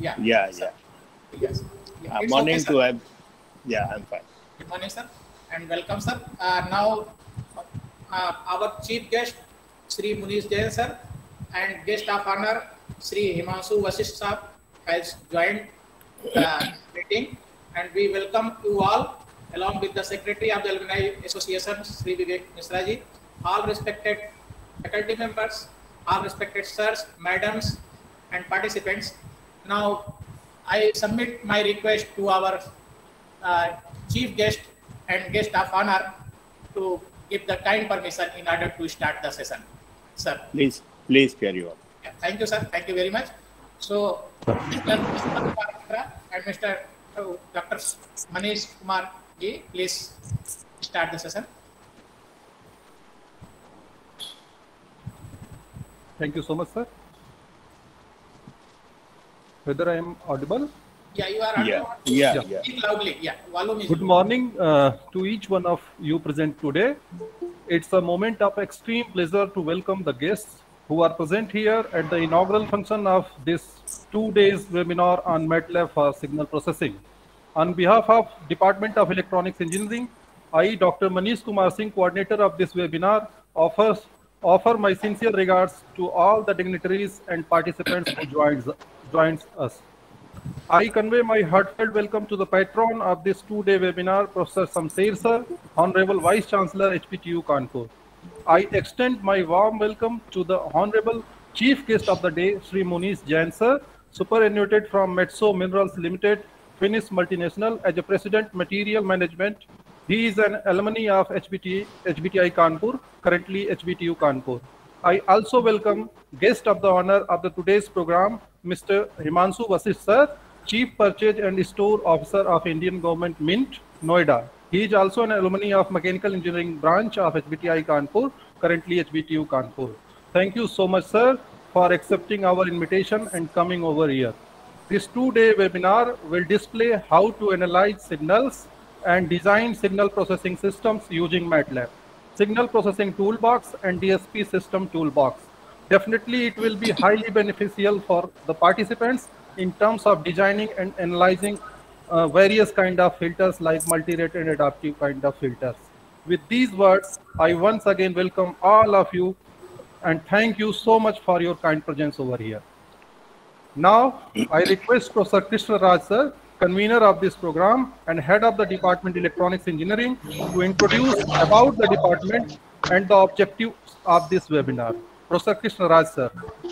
Yeah. Yeah, Sir. yeah. Yes. Yeah, it's Morning okay, to sir. Yeah, I'm fine. Good morning, sir, and welcome, sir. Now, our chief guest, Sri Munish Jain, sir, and guest of honor, Sri Himanshu Vasisht, sir, has joined the meeting, and we welcome you all, along with the Secretary of the Alumni Association, Sri Vivek Misra ji, all respected faculty members, all respected sirs, madams, and participants. Now, I submit my request to our uh, chief guest and guest of honor to give the kind permission in order to start the session. Sir. Please carry on. Yeah, thank you, sir. Thank you very much. So, Mr. Mitra and Mr. Dr. Manish Kumar ji, please start the session. Thank you so much, sir. Whether I am audible? Yeah, you are audible. Yeah. Speak loudly. Yeah, volume is Good morning to each one of you present today. It's a moment of extreme pleasure to welcome the guests who are present here at the inaugural function of this 2 days webinar on MATLAB for signal processing. On behalf of Department of Electronics Engineering, I, Dr. Manish Kumar Singh, coordinator of this webinar, offer my sincere regards to all the dignitaries and participants who joins us. I convey my heartfelt welcome to the patron of this 2-day webinar, Professor Samser Sir, Honorable Vice Chancellor, HPTU Kanpur. I extend my warm welcome to the Honorable Chief Guest of the Day, Sri Munish Jain Sir, superannuated from Metso Minerals Limited, Finnish multinational, as a President Material Management. He is an alumni of HBTI Kanpur, currently HBTU Kanpur. I also welcome guest of the honor of the today's program, Mr. Himanshu Vasisht Sir, Chief Purchase and Store Officer of Indian Government Mint, Noida. He is also an alumni of Mechanical Engineering branch of HBTI Kanpur, currently HBTU Kanpur. Thank you so much, sir, for accepting our invitation and coming over here. This 2-day webinar will display how to analyze signals and design signal processing systems using MATLAB, Signal Processing Toolbox and DSP System Toolbox. Definitely, it will be highly beneficial for the participants in terms of designing and analyzing various kind of filters like multi-rate and adaptive kind of filters. With these words, I once again welcome all of you and thank you so much for your kind presence over here. Now, I request Professor Krishna Raj Sir, convener of this program and head of the Department Electronics Engineering, to introduce about the department and the objectives of this webinar. Professor Krishna Raj Sir.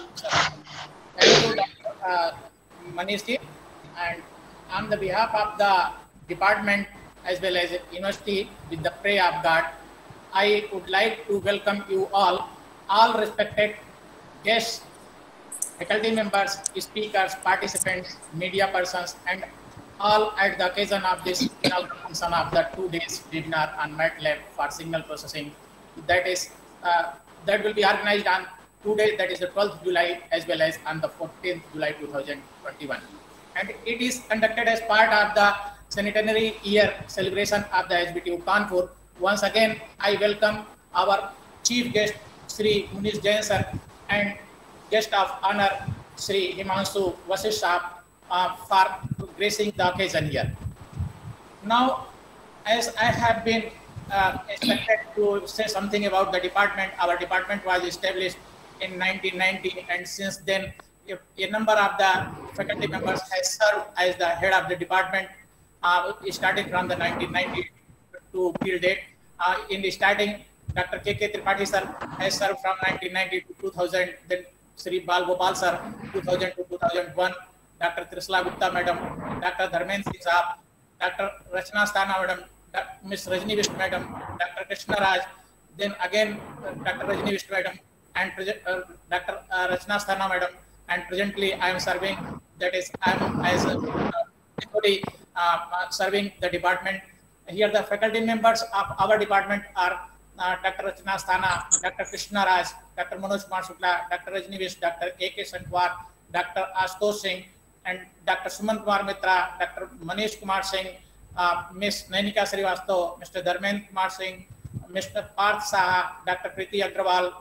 Thank you, Dr. Manish ji. And on the behalf of the department as well as university, with the prayer of God, I would like to welcome you all respected guests, faculty members, speakers, participants, media persons, and all at the occasion of this inaugural function of the 2 days webinar on MATLAB for signal processing. That will be organized on 2 days, that is the 12th July as well as on the 14th July 2021. And it is conducted as part of the centenary year celebration of the HBTU Kanpur. Once again, I welcome our chief guest, Sri Munish Jain Sir, and guest of honor, Sri Himanshu Vasisht Sahab, for gracing the occasion here. Now, as I have been expected to say something about the department, our department was established in 1990, and since then, a number of the faculty members has served as the head of the department, starting from the 1990 to till date. In the starting, Dr. K.K. Tripathi sir has served from 1990 to 2000, then Sri Bal Gopal sir, 2000 to 2001, Dr. Trisla Gupta madam, Dr. Dharmendra Singh sahab, Dr. Rachna Sthana madam, Ms. Rajni Vishnu madam, Dr. Krishna Raj, then again Dr. Rajni Vishnu madam, and Dr. Rachna Sthana madam, and presently I am serving, that is I am as deputy serving the department. Here the faculty members of our department are Dr. Rachna Sthana, Dr. Krishna Raj, Dr. Manoj Kumar Shukla, Dr. Rajni Vishnu, Dr. A.K. Sankwar, Dr. Ashutosh Singh, and Dr. Suman Kumar Mitra, Dr. Manish Kumar Singh, Ms. Nainika Srivastav, Mr. Dharmendra Kumar Singh, Mr. Parth Saha, Dr. Preeti Agrawal,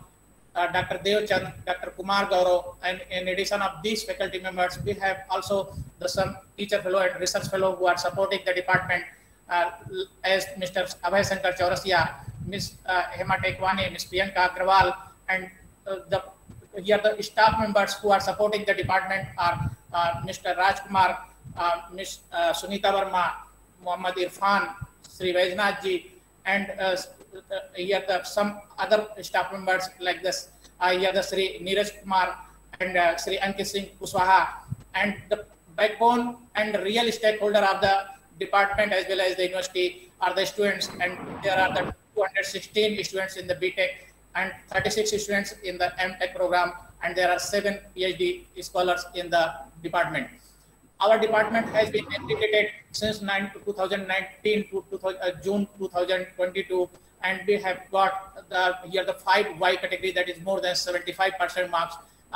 Dr. Devchand, Dr. Kumar Gaurav, and in addition of these faculty members, we have also some teacher fellow and research fellow who are supporting the department, as Mr. Abhay Shankar Chaurasia, Ms. Hema Tekwani, Ms. Priyanka Agrawal, and here the staff members who are supporting the department are Mr. Rajkumar, Ms. Sunita Verma, Muhammad Irfan, Sri Vaijnath ji, and here some other staff members like this. Here the Sri Neeraj Kumar and Sri Ankit Singh Kushwaha, and the backbone and real stakeholder of the department as well as the university are the students, and there are the 216 students in the BTech and 36 students in the MTech program, and there are 7 PhD scholars in the department. Our department has been accredited since 2019 to June 2022, and we have got here the 5Y category, that is more than 75% marks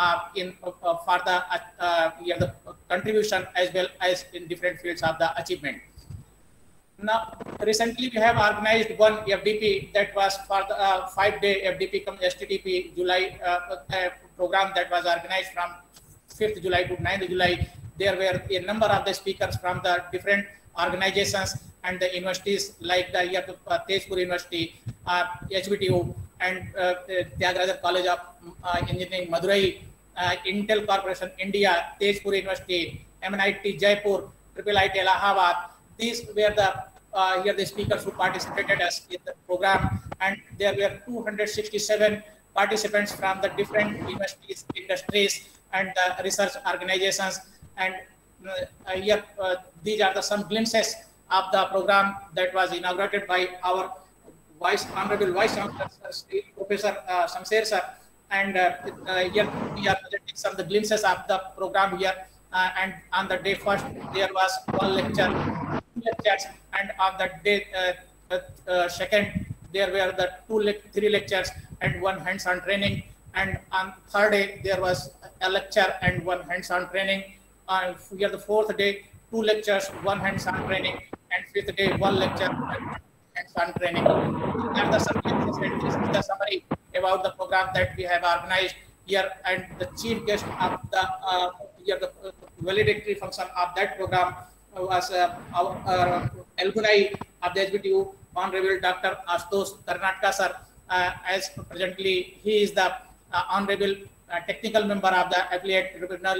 for the contribution as well as in different fields of the achievement. Now, recently we have organized one FDP that was for the 5-day FDP cum STTP July program that was organized from 5th July to 9th July. There were a number of the speakers from the different organizations and the universities like the Tezpur University, HBTU, and Tyagaraja College of Engineering Madurai, Intel Corporation India, Tezpur University, MNIT Jaipur, IIIT Allahabad. These were the speakers who participated in the program, and there were 267 participants from the different universities, industries, and research organizations. And here these are some glimpses of the program that was inaugurated by our Honorable Vice Chancellor, Professor Shamsher sir. And here we are presenting some of the glimpses of the program here. And on the day first, there was one lecture, 2 lectures, and on the day second, there were the 3 lectures and 1 hands-on training. And on third day, there was a lecture and 1 hands-on training. Here the 4th day, 2 lectures, 1 hands-on training, and 5th day, 1 lecture and hands-on training. And this is the summary about the program that we have organized here, and the chief guest of the valedictory function of that program was our alumni of the HBTU, Honorable Dr. Ashutosh Karnatka sir. As presently, he is the honorable technical member of the affiliate tribunal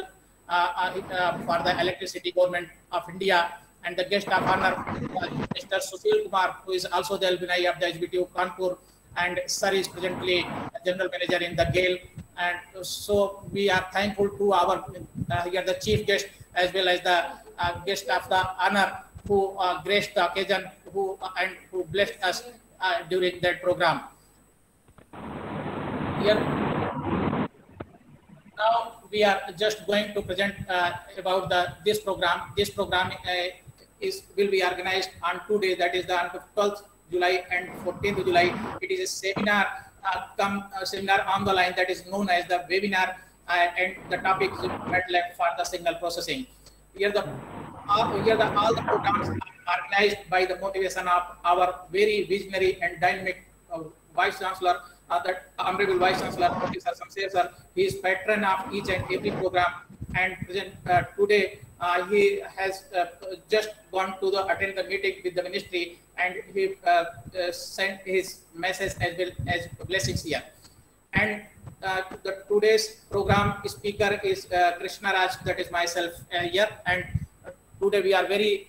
for the electricity government of India, and the guest of honor, Mr. Sushil Kumar, who is also the alumni of the HBTU Kanpur, and sir is presently a general manager in the GAIL. And so we are thankful to our here the chief guest as well as the guest of the honor who graced the occasion, who blessed us during that program. Here now we are just going to present about this program. This program will be organized on 2 days, that is on 12th July and 14th July. It is a seminar seminar on the line that is known as the webinar, and the topic is MATLAB for the signal processing. Here all the programs are organized by the motivation of our very visionary and dynamic Vice Chancellor, that Honorable Vice Chancellor Professor Shamsher sir. He is patron of each and every program, and today he has just gone to attend the meeting with the ministry, and he sent his message as well as blessings here. And today's program speaker is Krishna Raj, that is myself here. And today we are very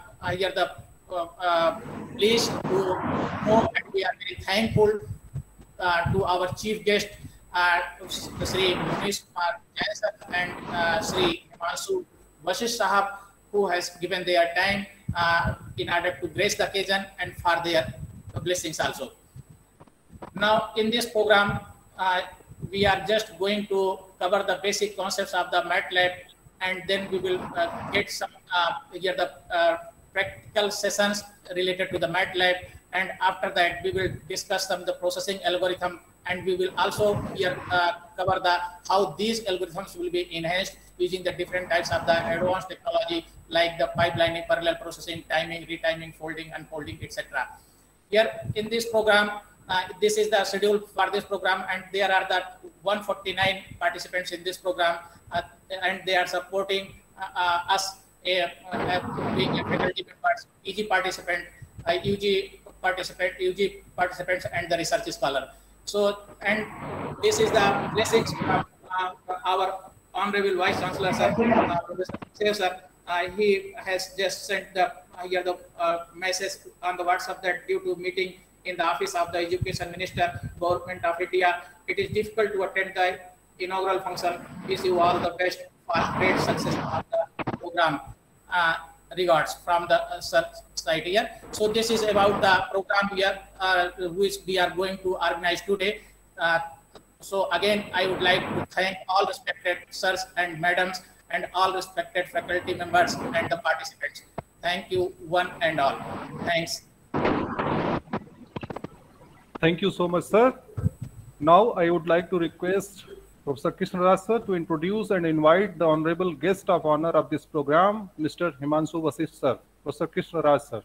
pleased to know, and we are very thankful to our chief guest, Sri Manish Kumar Jain sir and Sri Himanshu Vashish Sahab, who has given their time in order to grace the occasion and for their blessings also. Now, in this program, we are just going to cover the basic concepts of the MATLAB, and then we will get some practical sessions related to the MATLAB, and after that we will discuss some of the processing algorithm, and we will also here cover how these algorithms will be enhanced using the different types of the advanced technology like the pipelining, parallel processing, timing, retiming, folding, unfolding, etc. Here in this program, This is the schedule for this program, and there are the 149 participants in this program, and they are supporting us being a faculty members, EG participant, UG participants, and the research scholar. So, and this is the blessings from our Honorable Vice Chancellor, Sir, Professor Sev, sir. He has just sent the here the message on the WhatsApp that due to meeting in the office of the Education Minister, Government of India, it is difficult to attend the inaugural function. Wish you all the best for great success of the program. Regards from the site here. So this is about the program here, which we are going to organize today. So again, I would like to thank all respected sirs and madams and all respected faculty members and the participants. Thank you, one and all. Thanks. Thank you so much, sir. Now I would like to request Professor Krishna Raj sir to introduce and invite the honorable guest of honor of this program, Mr. Himanshu Vasisht sir. Professor Krishna Raj sir.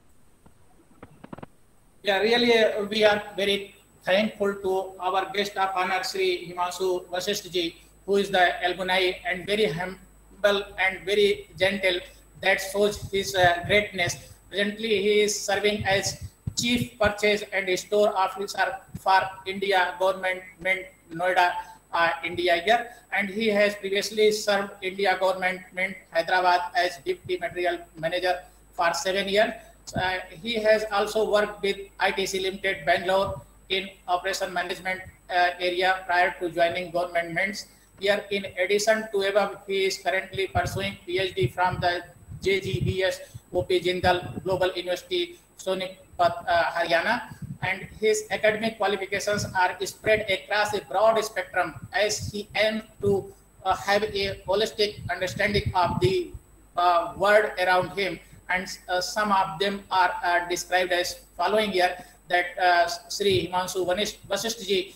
Yeah, really, we are very thankful to our guest of honor, Sri Himanshu Vasisht ji, who is the alumni and very humble and very gentle. That shows his greatness. Presently, he is serving as Chief Purchase and Store Officer for India Government, Noida, India here, and he has previously served India Government, Hyderabad as Deputy Material Manager for 7 years. He has also worked with ITC Limited, Bangalore in operation management area prior to joining government Mints. Here, in addition to above, he is currently pursuing PhD from the JGBS OP Jindal Global University, Sonipat, Haryana. And his academic qualifications are spread across a broad spectrum as he aims to have a holistic understanding of the world around him. And some of them are described as following here, that Sri Himanshu Vasisht ji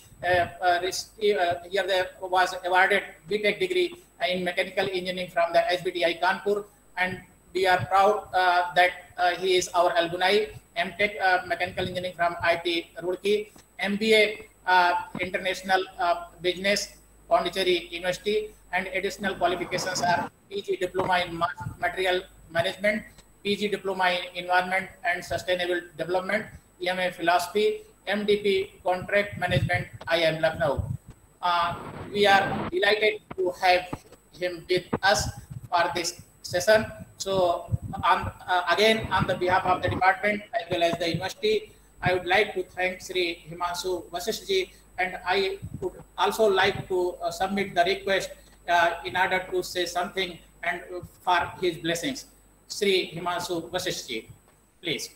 here there was awarded BTech degree in mechanical engineering from the SBTI Kanpur, and we are proud that he is our alumni. MTech mechanical engineering from IT Roorkee, MBA international business Pondicherry University, and additional qualifications are PG diploma in material management, PG diploma in environment and sustainable development, EMA philosophy, MDP contract management, IIM Lucknow. We are delighted to have him with us for this session. So again, on the behalf of the department as well as the university, I would like to thank Sri Himanshu Vasisht ji, and I would also like to submit the request in order to say something and for his blessings. Sri Himanshu Vasisht ji, please.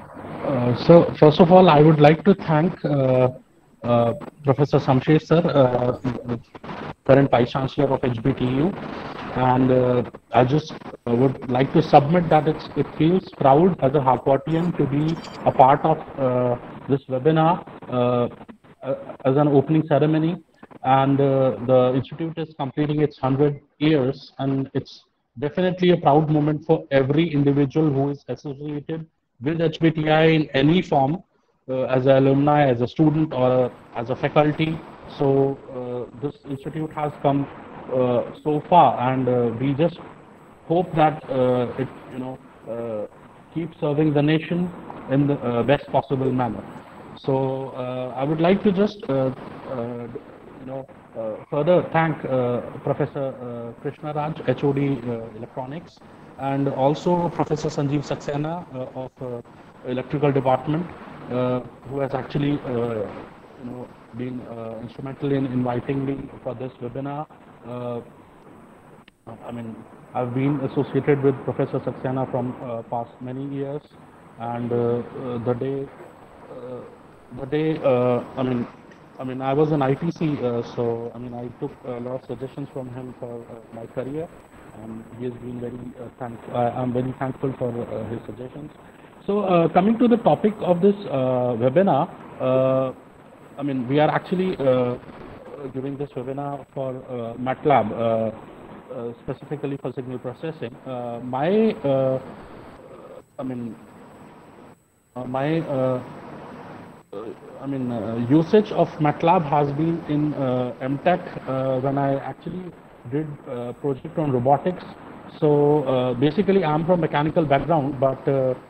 So first of all, I would like to thank Professor Samsher sir, current Vice Chancellor of HBTU, and I just would like to submit that it feels proud as a Harcourtian to be a part of this webinar as an opening ceremony, and the institute is completing its 100 years, and it's definitely a proud moment for every individual who is associated with HBTI in any form, as an alumni, as a student, or as a faculty. So this institute has come so far, and we just hope that it keeps serving the nation in the best possible manner. So I would like to just further thank Professor Krishna Raj, HOD Electronics, and also Professor Sanjeev Saxena of Electrical Department, who has actually been instrumental in inviting me for this webinar. I mean, I've been associated with Professor Saxena from past many years, and the day I mean, I was an ITC, so I mean, I took a lot of suggestions from him for my career, and he has been very thankful. I'm very thankful for his suggestions. So, coming to the topic of this webinar, I mean, we are actually giving this webinar for MATLAB, specifically for signal processing. usage of MATLAB has been in MTech when I actually did a project on robotics. So basically, I'm from mechanical background, but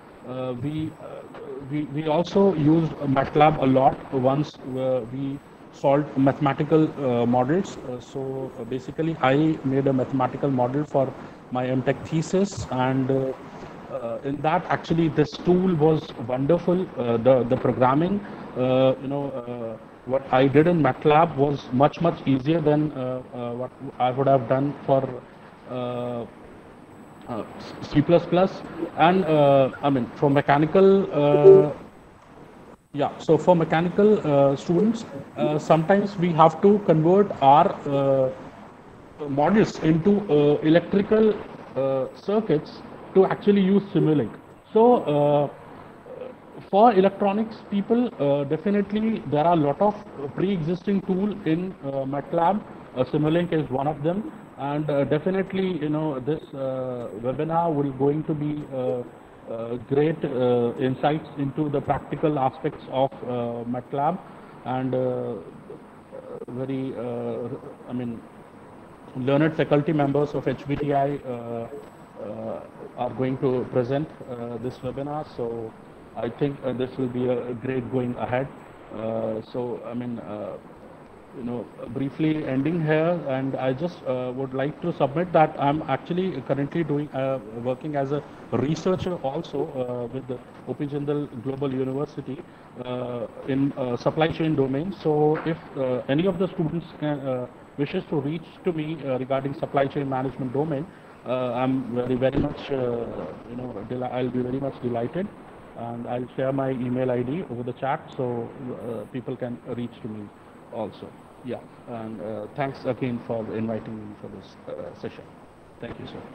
we also used MATLAB a lot once we solved mathematical models. So basically, I made a mathematical model for my MTech thesis, and in that actually this tool was wonderful. The programming, what I did in MATLAB was much easier than what I would have done for uh, C++. And for mechanical, so for mechanical students, sometimes we have to convert our models into electrical circuits to actually use Simulink. So for electronics people, definitely there are a lot of pre-existing tool in MATLAB. Simulink is one of them, and definitely this webinar will going to be great insights into the practical aspects of MATLAB, and very learned faculty members of HBTI are going to present this webinar. So I think this will be a great going ahead. Briefly ending here, and I just would like to submit that I'm actually currently doing working as a researcher also with the O.P. Jindal Global University in supply chain domain. So if any of the students wishes to reach to me regarding supply chain management domain, I'm very much I'll be very much delighted, and I'll share my email ID over the chat so people can reach to me also. Yeah, and thanks again for inviting me for this session. Thank you, sir.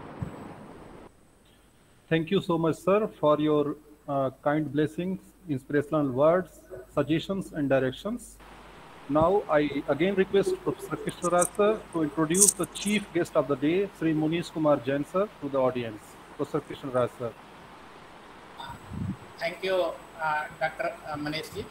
Thank you so much, sir, for your kind blessings, inspirational words, suggestions, and directions. Now, I again request Professor Krishnaraj sir to introduce the chief guest of the day, Sri Munish Kumar Jain sir, to the audience. Professor Krishnaraj sir. Thank you, Dr. Manish ji.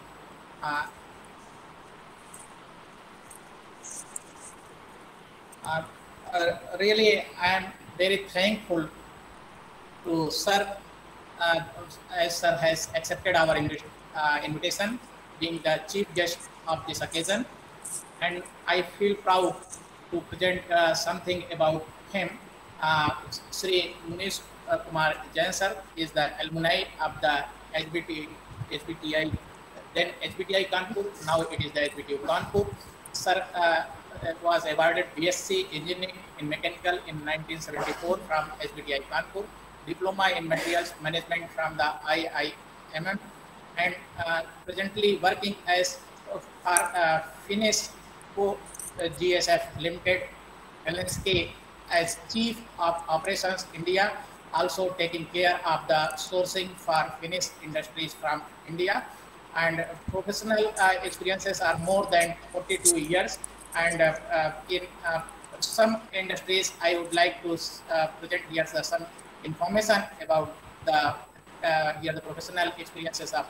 Really, I am very thankful to sir, as sir has accepted our invitation, being the chief guest of this occasion, and I feel proud to present something about him. Sri Munish Kumar Jain sir is the alumni of the HBTI, then HBTI Kanpur, now it is the HBTU Kanpur. Sir was awarded BSc Engineering in Mechanical in 1974 from HBTI Kanpur, Diploma in Materials Management from the IIMM, and presently working as Finnish GSF Limited LNSK as Chief of Operations India, also taking care of the sourcing for Finnish industries from India, and professional experiences are more than 42 years, and in some industries I would like to present here some information about the professional experiences of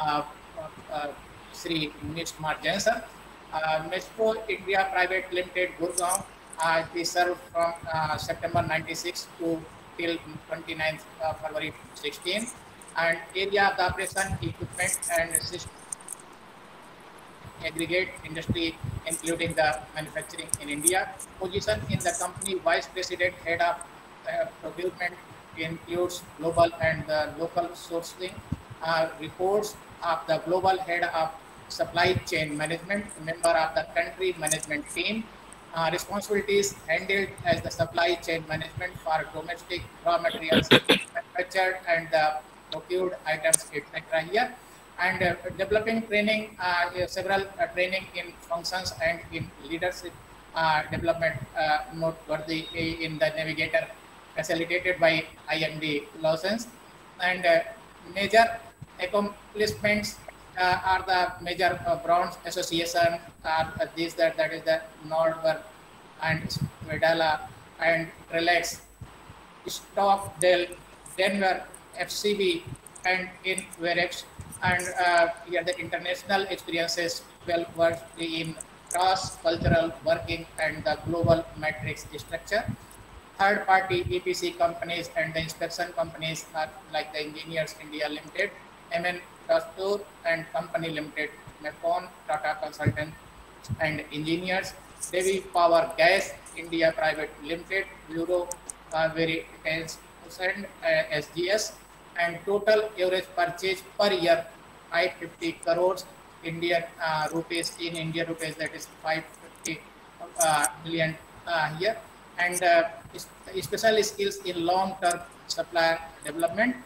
Sri Munish Kumar Jain sir. Mesco India Private Limited, Gurgaon. They served from September 96 to till 29th February 16. And area of the operation, equipment and system aggregate industry, including the manufacturing in India. Position in the company vice president, head of procurement, includes global and local sourcing. Reports of the global head of supply chain management, member of the country management team. Responsibilities handled as the supply chain management for domestic raw materials manufactured and procured items, etc. here. And developing training, several training in functions and in leadership development, noteworthy in the Navigator facilitated by IMD license. And major accomplishments are the major bronze association, that is the Nordberg and Medalla and Relax, Stockdale, Denver, FCB, and in Verex, and here the international experiences well worked in cross-cultural working and the global matrix structure. Third-party EPC companies and the inspection companies are like the Engineers India Limited, MN Dastur and Company Limited, Mapon, Tata Consultants and Engineers, Devi Power Gas India Private Limited, Bureau Veritas and SGS, and total average purchase per year 550 crores Indian rupees in Indian rupees, that is 550 million here, and special skills in long-term supply development.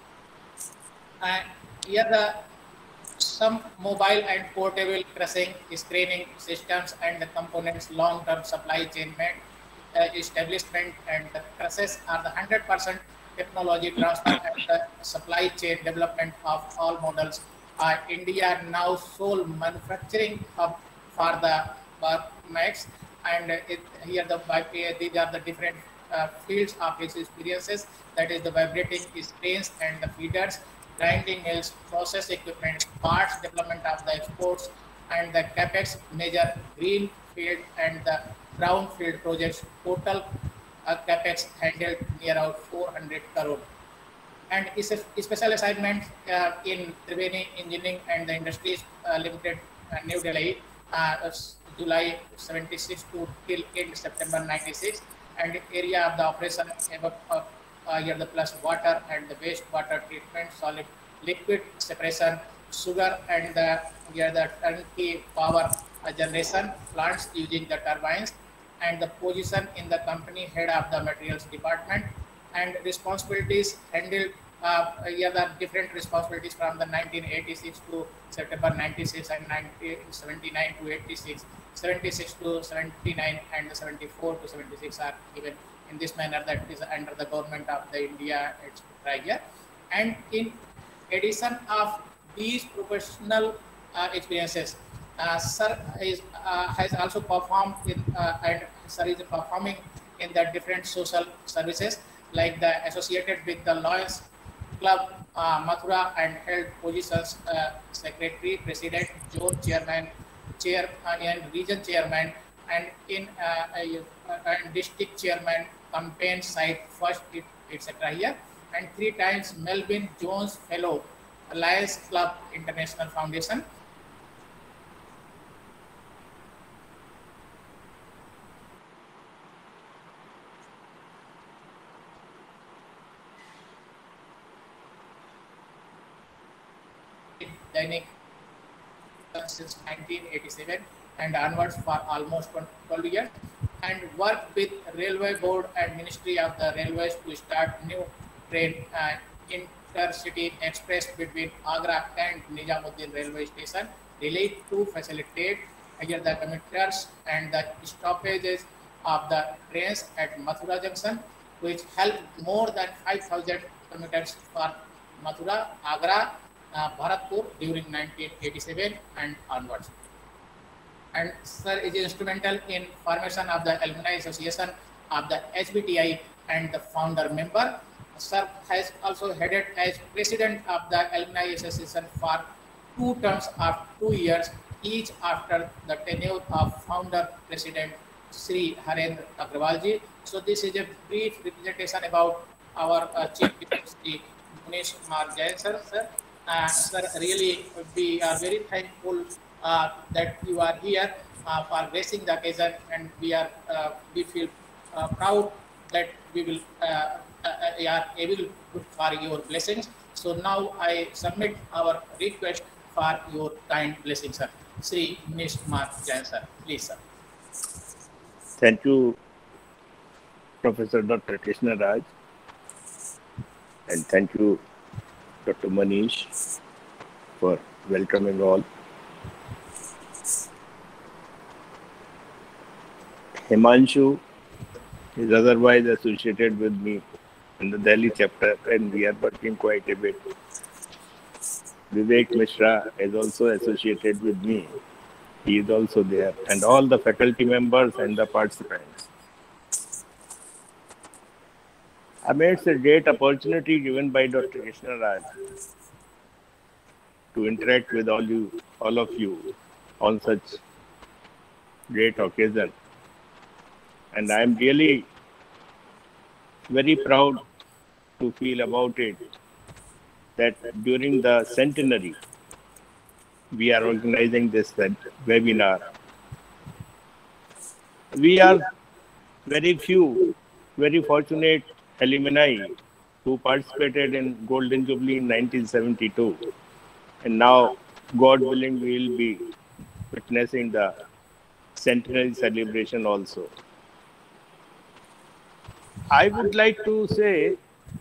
And here the some mobile and portable crushing, screening systems and the components long-term supply chain establishment, and the crushes are the 100% technology transfer and the supply chain development of all models. India now sole manufacturing hub for the Max, and here these are the different fields of its experiences, that is the vibrating screens and the feeders, grinding mills, process equipment, parts development of the exports, and the capex major green field and the brown field projects. Total capex handled near out 400 crore. And is a special assignment in Triveni Engineering and the Industries Limited, New Delhi, July 76 to till end September 96, and area of the operation here the plus water and the waste water treatment, solid liquid separation, sugar, and here the turnkey power generation plants using the turbines, and the position in the company head of the materials department, and responsibilities handled here the different responsibilities from the 1986 to September 96 and 1979 to 86, 76 to 79 and 74 to 76 are given in this manner, that is under the government of the India, etc. here. And in addition of these professional experiences, sir has also performed in and sir is performing in the different social services, like the associated with the Lions Club Mathura and held positions secretary, president, zone chairman, chair and region chairman, and in and district chairman, campaign site first, etc. here, and 3 times Melvin Jones Fellow, Lions Club International Foundation. Dainik since 1987 and onwards for almost 12 years, and worked with Railway Board and Ministry of the Railways to start new train intercity express between Agra and Nizamuddin railway station, Delhi, to facilitate here the commuters and the stoppages of the trains at Mathura Junction, which helped more than 5,000 commuters for Mathura, Agra, Bharatpur during 1987 and onwards. And sir is instrumental in formation of the Alumni Association of the HBTI and the founder member. Sir has also headed as president of the Alumni Association for 2 terms of 2 years, each after the tenure of founder president Sri Harendra Agrawalji. So this is a brief representation about our chief Sri Munish Kumar Jain sir. Sir, really we are very thankful that you are here for gracing the occasion, and we feel proud that we will are able for your blessings. So now I submit our request for your kind blessings, sir. Sri Munish Kumar Jain sir, please sir. Thank you, Professor Dr. Krishna Raj, and thank you, Dr. Manish, for welcoming all. Himanshu is otherwise associated with me in the Delhi chapter, and we are working quite a bit. Vivek Mishra is also associated with me. He is also there, and all the faculty members and the participants. Amidst a great opportunity given by Dr. Krishna Raj, to interact with all of you on such great occasion. And I am really very proud to feel about it that during the centenary, we are organizing this webinar. We are very fortunate alumni who participated in Golden Jubilee in 1972. And now, God willing, we will be witnessing the centenary celebration also. I would like to say,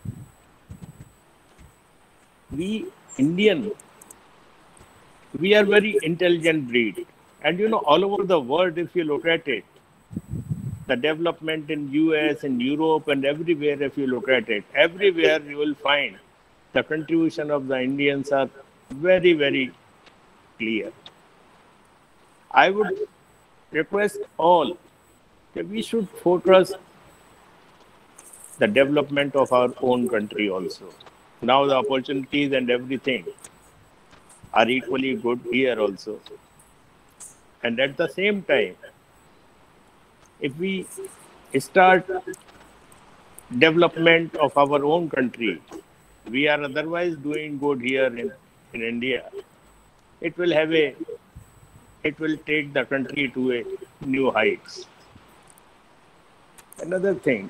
we Indian, we are very intelligent breed. And all over the world, if you look at it, the development in US and Europe and everywhere, if you look at it, everywhere you will find the contribution of the Indians are very, very clear. I would request all that we should focus the development of our own country also. Now the opportunities and everything are equally good here also. And at the same time, if we start development of our own country, we are otherwise doing good here in India. It will take the country to a new heights. Another thing,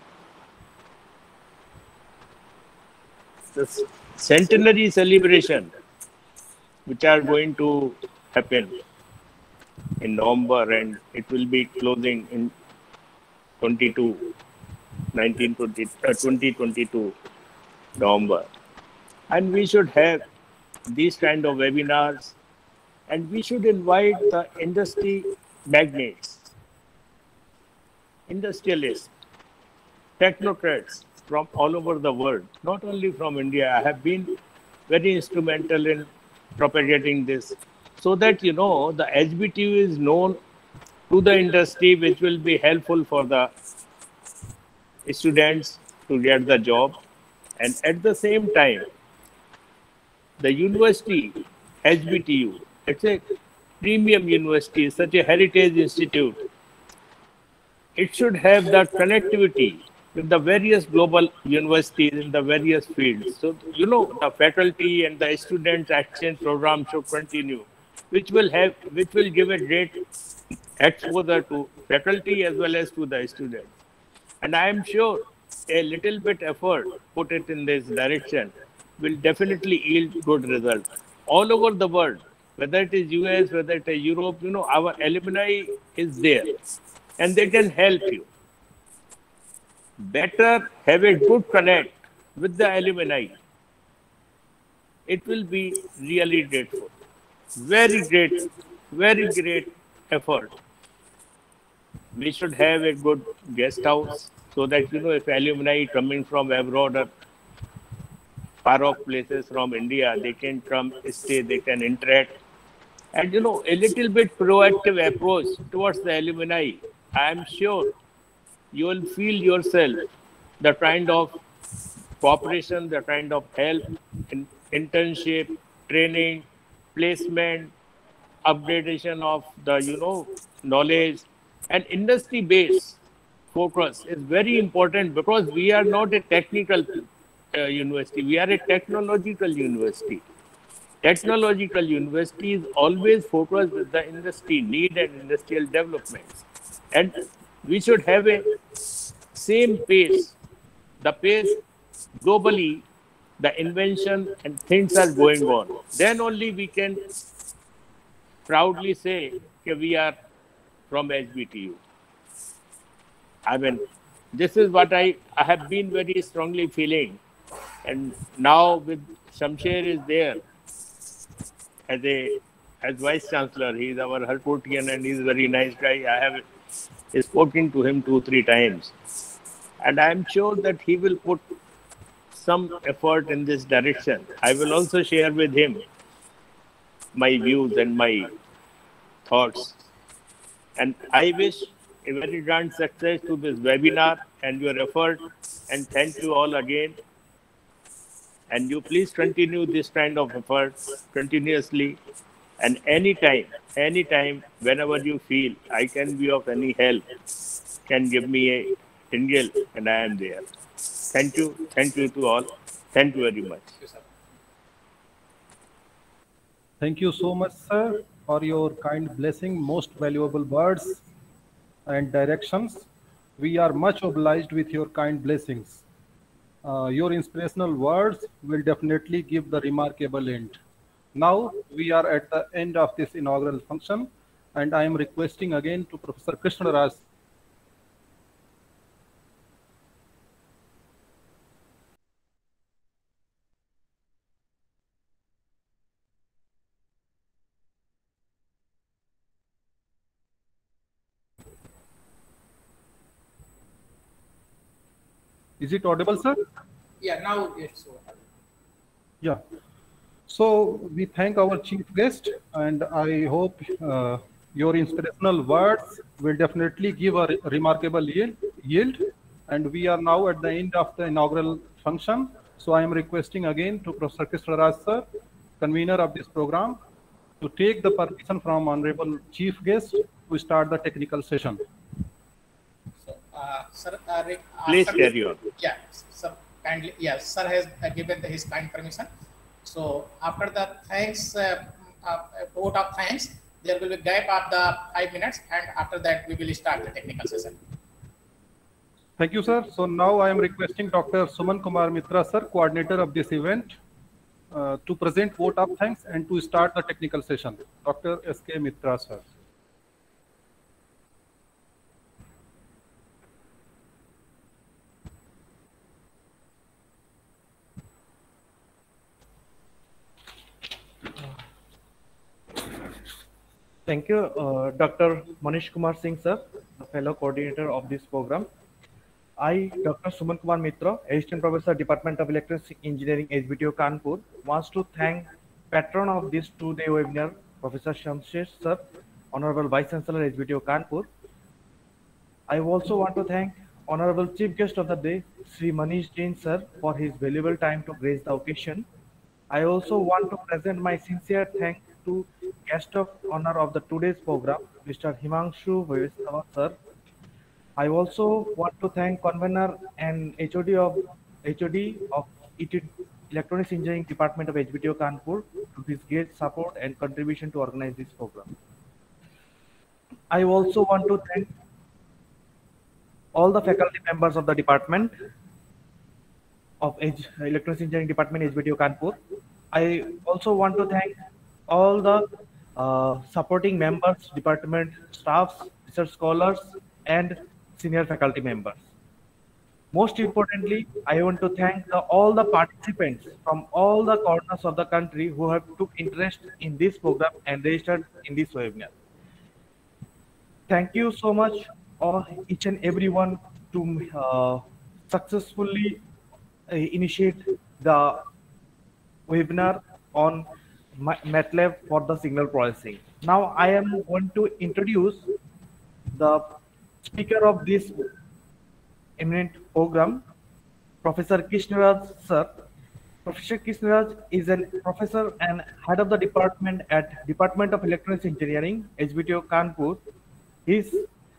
the centenary celebration, which are going to happen in November, and it will be closing in 2022 November. And we should have these kind of webinars, and we should invite the industry magnates, industrialists, technocrats from all over the world, not only from India. I have been very instrumental in propagating this, so that the HBTU is known to the industry, which will be helpful for the students to get the job. And at the same time, the university, HBTU, it's a premium university, such a heritage institute. It should have that connectivity with the various global universities in the various fields. So, the faculty and the student exchange program should continue, which will give a great exposure to faculty as well as to the students. And I am sure a little bit effort put it in this direction will definitely yield good results. All over the world, whether it is US, whether it is Europe, our alumni is there and they can help you. Better have a good connect with the alumni. It will be really grateful. Very great effort. We should have a good guest house so that, if alumni coming from abroad or far off places from India, they can come, stay, they can interact. And, a little bit proactive approach towards the alumni. I am sure you will feel yourself the kind of cooperation, the kind of help, internship, training, placement, upgradation of the, knowledge, and industry-based focus is very important, because we are not a technical university. We are a technological university. Technological university is always focused with the industry need and industrial developments. And we should have a same pace, the pace globally, the invention and things are going on. Then only we can proudly say that we are from HBTU. I mean, this is what I have been very strongly feeling. And now with Shamsher is there as Vice Chancellor. He is our Harcourtian and he is a very nice guy. I have spoken to him 2-3 times. And I am sure that he will put some effort in this direction. I will also share with him my views and my thoughts. And I wish a very grand success to this webinar and your effort. And thank you all again. And you please continue this kind of effort continuously. And anytime, whenever you feel I can be of any help, can give me a single, and I am there. Thank you to all. Thank you very much. Thank you so much, sir, for your kind blessing, most valuable words and directions. We are much obliged with your kind blessings. Your inspirational words will definitely give the remarkable end. Now we are at the end of this inaugural function, and I am requesting again to Professor Krishna Raj. Is it audible, sir? Yeah, now it's over. Yeah. So we thank our chief guest, and I hope your inspirational words will definitely give a remarkable yield. And we are now at the end of the inaugural function. So I am requesting again to Professor Krishna Raj, sir, convener of this program, to take the permission from Honorable Chief Guest to start the technical session. So, sir, Please after carry on. Yeah, sir, kindly. Yes, sir has given his kind permission. So after the thanks, vote of thanks, there will be gap of the 5 minutes, and after that we will start the technical session. Thank you, sir. So now I am requesting Dr. Suman Kumar Mitra, sir, coordinator of this event, to present vote of thanks and to start the technical session. Dr. S.K. Mitra, sir. Thank you, Dr. Manish Kumar Singh, sir, the fellow coordinator of this program. I, Dr. Suman Kumar Mitra, Assistant Professor, Department of Electrical Engineering, SBTO Kanpur, wants to thank patron of this two-day webinar, Professor Shamshesh, sir, Honorable Vice Chancellor, SBTO Kanpur. I also want to thank Honorable Chief Guest of the day, Sri Manish Jain, sir, for his valuable time to grace the occasion. I also want to present my sincere thanks to guest of honor of the today's program, Mr. Himanshu Vaivastava, sir. I also want to thank convener and HOD of Electronics Engineering Department of HBTO Kanpur to his great support and contribution to organize this program. I also want to thank all the faculty members of the department of Electronics Engineering Department HBTO Kanpur. I also want to thank all the supporting members, department staffs, research scholars, and senior faculty members. Most importantly, I want to thank all the participants from all the corners of the country who have took interest in this program and registered in this webinar. Thank you so much, each and everyone, to successfully initiate the webinar on MATLAB for the signal processing. Now I am going to introduce the speaker of this eminent program, Professor Krishnaraj, sir. Professor Krishnaraj is a professor and head of the department at Department of Electronics Engineering, HBTO Kanpur. He is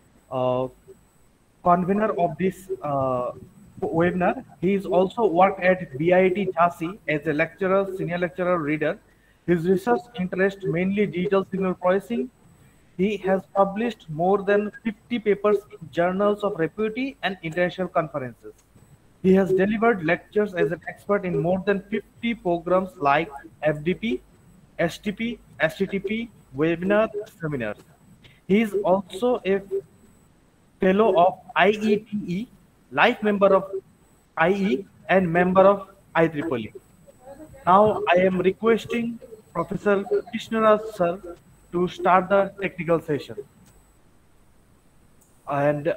convener of this webinar. He is also worked at BIT Jhansi as a lecturer, senior lecturer, reader. His research interest mainly digital signal processing. He has published more than 50 papers in journals of repute and international conferences. He has delivered lectures as an expert in more than 50 programs like FDP, STP, STTP, webinar, seminars. He is also a fellow of IETE, life member of IE, and member of IEEE. Now I am requesting Professor Krishnaraj, sir, to start the technical session. And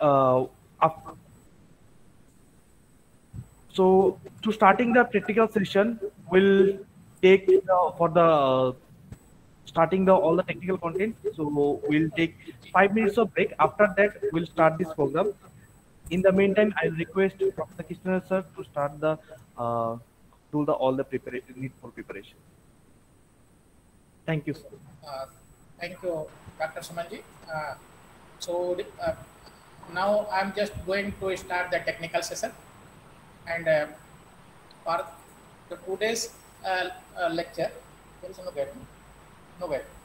so to starting the technical session, will take for the starting all the technical content. So we'll take 5 minutes of break. After that, we'll start this program. In the meantime, I'll request Professor Krishnaraj, sir, to start the do all the needful preparation. Thank you, sir. Thank you, Dr. Sumanji. Now I'm just going to start the technical session, and for today's lecture, there is no bed.